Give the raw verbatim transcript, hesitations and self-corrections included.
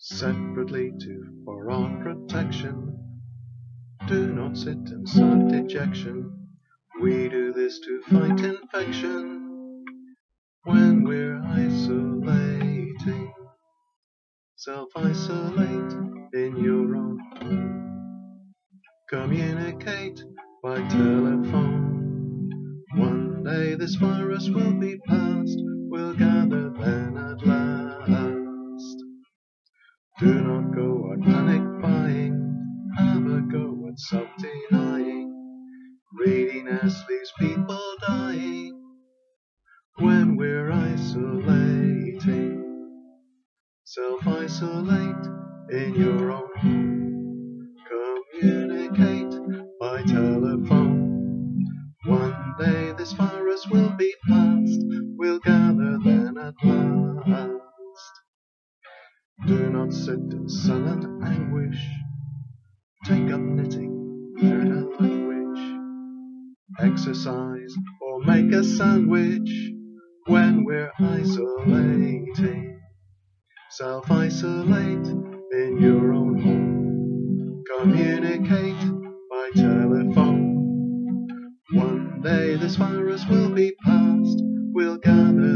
separately to for our protection. Do not sit in sad dejection. We do this to fight infection. When we're isolating, self-isolate in your own home. Communicate by telephone. One day this virus will be past. We'll gather then at last. Do not go out panic buying. Have a go at self-denying. Readiness leaves people dying. When we're isolating, self-isolate in your own home. Communicate by telephone. One day this virus will be past. We'll gather then at last. Do not sit in sullen anguish. Take up knitting, learn a language. Exercise or make a sandwich. When we're isolating, self-isolate in your own home. Communicate by telephone. One day this virus will be past. We'll gather